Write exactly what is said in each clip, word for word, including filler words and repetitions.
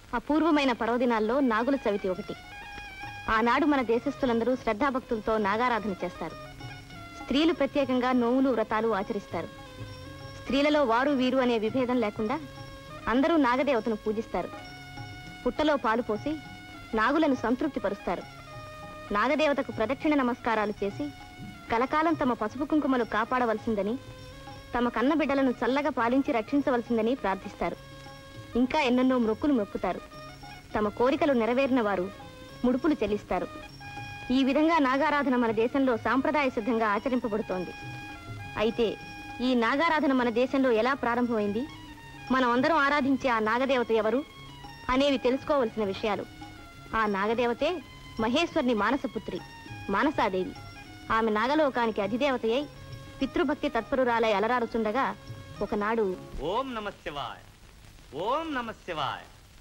అపూర్వమైన పర్వదినాల్లో నాగుల చవితి ఒకటి. ఆనాడు మన దేశస్థులందరూ శ్రద్ధాభక్తులతో నాగారాధన చేస్తారు. స్త్రీలు ప్రత్యేకంగా నోములు వ్రతాలు ఆచరిస్తారు. స్త్రీలలో వారు వీరు అనే విభేదం లేకుండా అందరూ నాగదేవతను పూజిస్తారు. పుట్టలో పాలు పోసి నాగులను సంతృప్తి పరుస్తారు. నాగదేవతకు ప్రదక్షిణ నమస్కారాలు చేసి కలకాలం తమ పసుపు కుంకుమలు కాపాడవలసిందని, తమ కన్న బిడ్డలను చల్లగా పాలించి రక్షించవలసిందని ప్రార్థిస్తారు. ఇంకా ఎన్నెన్నో మొక్కులు మొక్కుతారు. తమ కోరికలు నెరవేరిన వారు ముడుపులు చెల్లిస్తారు. ఈ విధంగా నాగారాధన మన దేశంలో సాంప్రదాయ సిద్ధంగా ఆచరింపబడుతోంది. అయితే ఈ నాగారాధన మన దేశంలో ఎలా ప్రారంభమైంది, మనం అందరం ఆరాధించే ఆ నాగదేవత ఎవరు అనేవి తెలుసుకోవలసిన విషయాలు. ఆ నాగదేవతే మహేశ్వరుని మానసపుత్రి మానసాదేవి. ఆమె నాగలోకానికి అధిదేవతయై పితృభక్తి తత్పరురాలై అలరారుచుండగా ఒకనాడు ఓం నమ శివాయ, ఓం నమ శివాయ,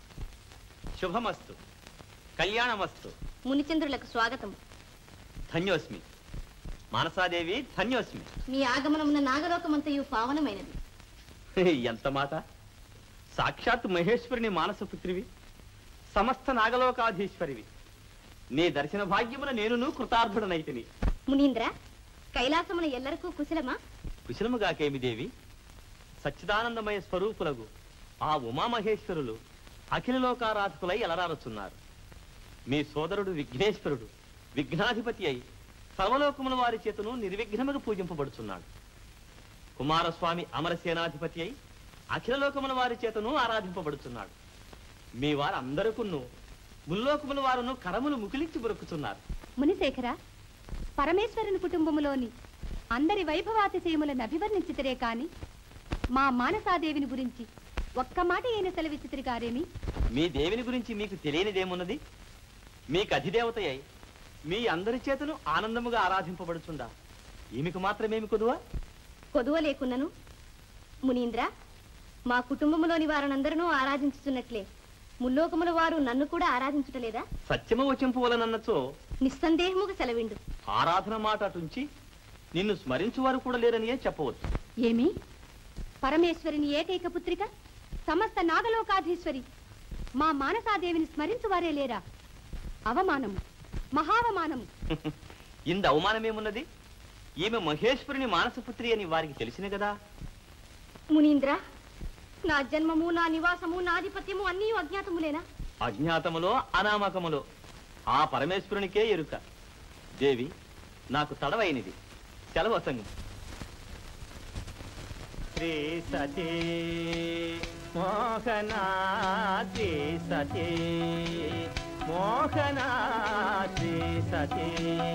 శుభమస్తు, కళ్యాణమస్తు. మునిచంద్రులకు స్వాగతం. ధన్యోస్మి మానసాదేవి, ధన్యోస్మి. మీ ఆగమనమున నాగలోకమంతయు పావనమైనది. ఎంత మాట! సాక్షాత్ మహేశ్వరుని మానసపుత్రివి, సమస్త నాగలోకాధీశ్వరివి. నీ దర్శన భాగ్యమున నేనును కృతార్థుడనైతిని. మునీంద్ర, కైలాసమున ఎల్లరికూ కుశలమా? కుశలముగాకేమి దేవి. సచ్చిదానందమయ స్వరూపులకు ఆ ఉమామహేశ్వరులు అఖిల లోకారాధకులై ఎలరారుచున్నారు. మీ సోదరుడు విఘ్నేశ్వరుడు విఘ్నాధిపతి అయి సర్వలోకముల వారి చేతను నిర్విఘ్నముగా పూజింపబడుచున్నాడు. కుమారస్వామి అమరసేనాధిపతి అయి అఖిల లోకముల వారి చేతను ఆరాధింపబడుచున్నాడు. మీ వారందరకును ముల్లోకముల వారును కరములు ముకిలించి బొరుకుతున్నారు. మునిశేఖర, పరమేశ్వరుని కుటుంబములోని అందరి వైభవాతిశయములను అభివర్ణించితరే కాని మా మానసాదేవిని గురించి ఒక్క మాట అయిన సెలవిచ్చితిరి గారేమి? మీ దేవిని గురించి మీకు తెలియనిదేమున్నది? మీకు అధిదేవత అయి మీ అందరి చేతను ఆనందముగా ఆరాధింపబడుచుందా ఈమెకు మాత్రమేమి కొదువా? కొదువ లేకున్నను మునీంద్ర, మా కుటుంబములోని వారనందరూ ఆరాధించుతున్నట్లే ముల్లోకముల వారు నన్ను కూడా ఆరాధించుటలేదా? సత్యము వచింపు వలనన్నచో నిస్సందేహముగా సెలవిండు. ఆరాధన మాట అటుంచి నిన్ను స్మరించువారు కూడా లేరనియే చెప్పవచ్చు. ఏమి? పరమేశ్వరుని ఏకైక పుత్రిక, సమస్త నాగలోకాధీశ్వరి మా మానసాదేవిని స్మరించువారే లేరా? అవమానము, మహావమానము. ఇంద అవమానమేమున్నది? ఈమె మహేశ్వరుని మానసపుత్రి అని వారికి తెలిసిన కదా. మునీంద్ర, నా జన్మము, నా నివాసము, నాధిపత్యము అన్నీ అజ్ఞాతములేనా? అజ్ఞాతములో అనామకములో ఆ పరమేశ్వరునికే ఎరుక. దేవి, నాకు తడవైనది, సెలవసంగం. శ్రీ సతీ మోహనా, శ్రీ సతీ మోహనా, శ్రీ సతీ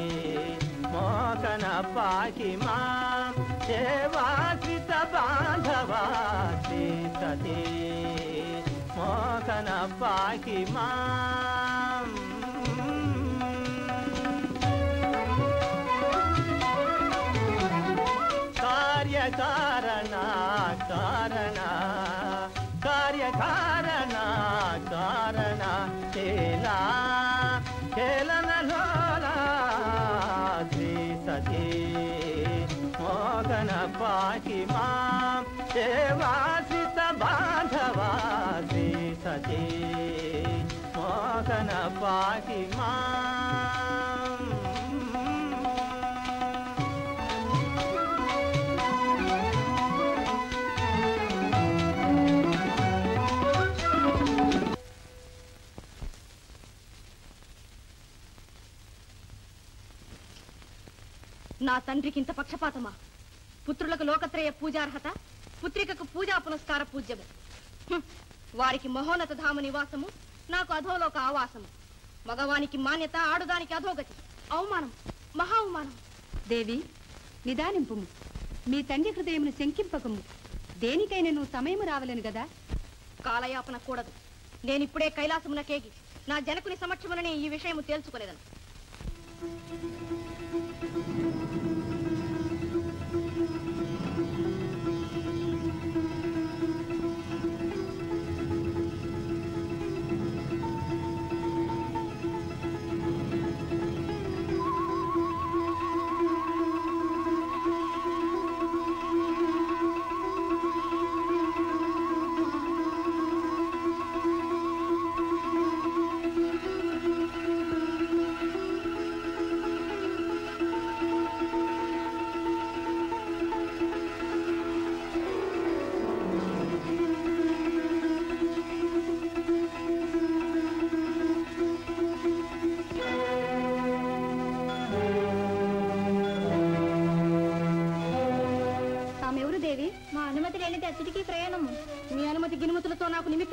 మోహన పాహి మాం సేవాశ్రిత బాంధవా, శ్రీ సతీ మోహన పాహి మాం. కార్యకారణ కారణ కార్యకారణ కారణ కేలా కేలనలోలా, శ్రీ సతీ మోహన పాహి మాం సేవాశ్రిత బాంధవా, శ్రీ సతీ మోహన పాహి మాం. నా తండ్రికి ఇంత పక్షపాతమా? పుత్రులకు లోకత్రయ పూజార్హత, పుత్రికకు పూజా పునస్కార పూజ్యము. వారికి మహోన్నత ధామ నివాసము, నాకు అధోలోక ఆవాసము. మగవానికి మాన్యత, ఆడుదానికి అధోగతి. అవమానం, మహా అవమానం. దేవి, నిదానింపుము. మీ తండ్రి హృదయమును శంకింపకము. దేనికైనా నువ్వు సమయము రావలేను గదా. కాలయాపన కూడదు. నేనిప్పుడే కైలాసమునకేగి నా జనకుని సమక్షముననే ఈ విషయము తేల్చుకునేదను.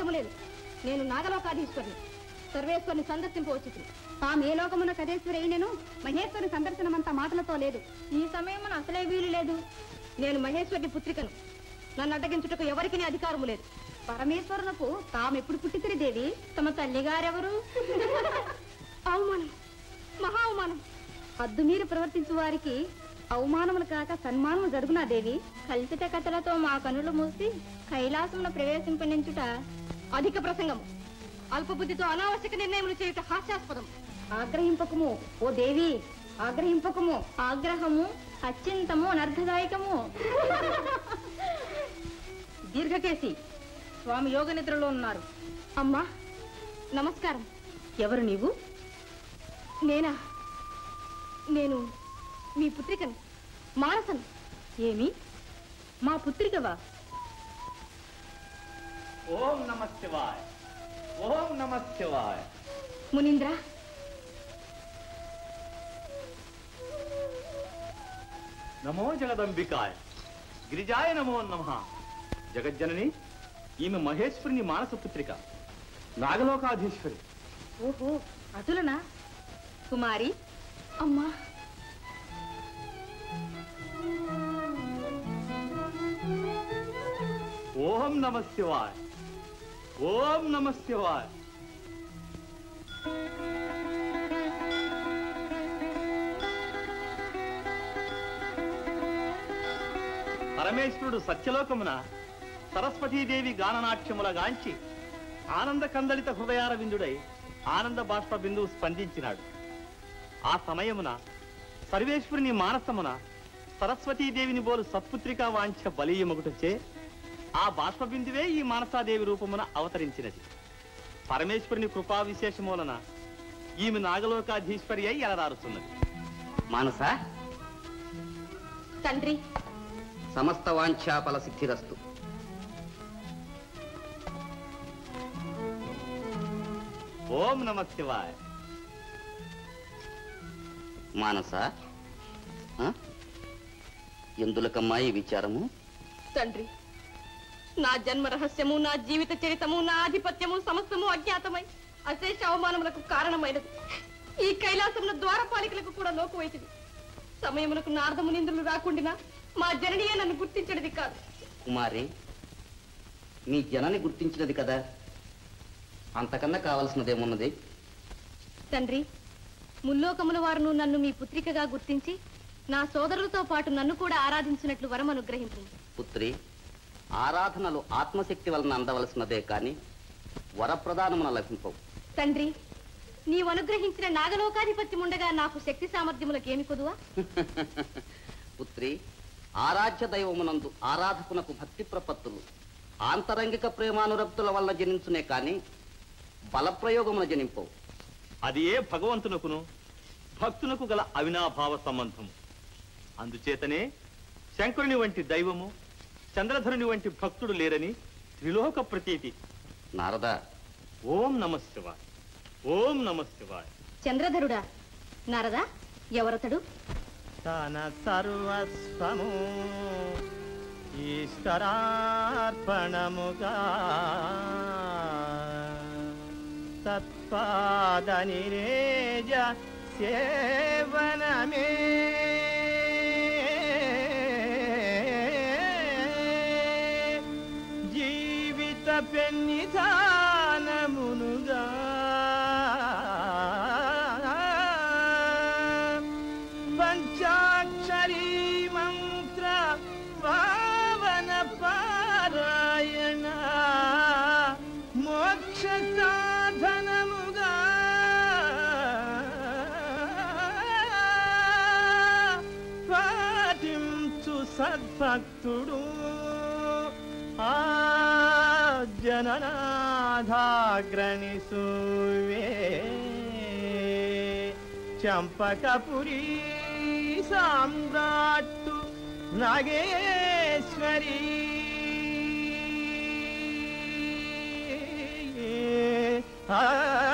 అధికారము లేదు. నేను నాగలోకాధీశ్వరిని, సర్వేశ్వరిని సందర్శింపవచ్చు. ఆ మేలోకమున కదేశ్వరి అయినను మహేశ్వరి సందర్శనమంతా మాటలతో లేదు. ఈ సమయమున అసలే వీలు లేదు. నేను మహేశ్వరుని పుత్రికను. నన్ను అడ్డగించుటకు ఎవరికి అధికారము లేదు. పరమేశ్వరునకు తామెప్పుడు పుట్టితిరి దేవి? తమ తల్లిగారెవరు? అవమానం, మహా అవమానం. హద్దు మీరు ప్రవర్తించు వారికి అవమానములు కాక సన్మానములు జరుగునా దేవి? కల్పిత కథలతో మా కనులు మూసి కైలాసమున ప్రవేశింపనించుట అధిక ప్రసంగము. అల్పబుద్ధితో అనావశ్యక నిర్ణయములు చేయుట హాస్యాస్పదం. ఆగ్రహింపకము ఓ దేవి, ఆగ్రహింపకము. ఆగ్రహము అత్యంతము అనర్థదాయకము. దీర్ఘకేసి స్వామి యోగ నిద్రలో ఉన్నారు. అమ్మా నమస్కారం. ఎవరు నీవు? నేనా? నేను మీ పుత్రికను, మానసను. ఏమి మా పుత్రికవా? ఓం నమ శివాయ, ఓం నమ శివాయ. మునీంద్ర, నమో జగదంబికాయ, గిరిజాయ నమో నమః. జగజ్జనని, ఈమె మహేశ్వరుని మానస పుత్రిక, నాగలోకాధీశ్వరి. ఓహో, అటులనా? కుమారి, అమ్మా ఓం నమ శివాయ, ఓం నమ శివాయ. పరమేశ్వరుడు సత్యలోకమున సరస్వతీదేవి గాననాట్యముల గాంచి ఆనంద కందళిత హృదయార విందుడై ఆనంద బాష్ప బిందువు స్పందించినాడు. ఆ సమయమున సర్వేశ్వరుని మానసమున సరస్వతీదేవిని బోలు సత్పుత్రికా వాంఛ బలీయమగుటచే ఆ బాష్ప బిందువే ఈ మానసాదేవి రూపమున అవతరించినది. పరమేశ్వరుని కృపా విశేషమూలన ఈమె నాగలోకాధీశ్వరి అయి ఎలరారుతున్నది. మానస, తండ్రి, సమస్త వాంఛాఫల సిద్ధిరస్తు. ఓం నమ శివాయ. మానస, ఆ? ఎందులకమ్మా ఈ విచారము? తండ్రి, నా జన్మ రహస్యము, నా జీవిత చరితము, నా ఆధిపత్యము సమస్తము అజ్ఞాతమై అశేష అవమానములకు కారణమైనది. ఈ కైలాసమున ద్వారపాలికలకు కూడా లోకువైతుంది. సమయమునకు నారదము నిందులు రాకుండినా మా జననియే నన్ను గుర్తించడిది కాదు. కుమారి, నీ జనని గుర్తించినది కదా, అంతకన్నా కావలసినదేమున్నది? తండ్రి, ముల్లోకముల వారును నన్ను మీ పుత్రికగా గుర్తించి నా సోదరులతో పాటు నన్ను కూడా ఆరాధించినట్లు వరం అనుగ్రహించు. పుత్రి, ఆరాధనలు ఆత్మశక్తి వలన అందవలసినదే కాని వరప్రదానమున లభింపవు. తండ్రి, నీవు అనుగ్రహించిన నాగలోకాధిపత్యం ఉండగా నాకు శక్తి సామర్థ్యములకు ఏమి కొదువా? పుత్రి, ఆరాధ్య దైవమునందు ఆరాధకునకు భక్తి ప్రపత్తులు ఆంతరంగిక ప్రేమానురక్తుల వల్ల జనించునే కాని బలప్రయోగమున జనింపవు. అది ఏ భగవంతునకును భక్తునకు గల అవినాభావ సంబంధం. అందుచేతనే శంకరుని వంటి దైవము, చంద్రధరుని వంటి భక్తుడు లేరని త్రిలోక ప్రతీతి. నారద, ఓం నమ శివాయ, ఓం నమ శివాయ. చంద్రధరుడా? నారదా, ఎవరతడు? తన సర్వస్వము ఈశ్వరార్పణముగా తత్పాద నిరేజ సేవనమే జీవిత పెన్నిధానమునుగా పంచాక్షరీ మంత్ర పావన పారాయణ మోక్ష సాధనముగా పాటించు సద్భక్తుడు ఆ జననాథాగ్రణి సూవే చంపకపురి సామ్రాట్టు నాగేశ్వరి ఆ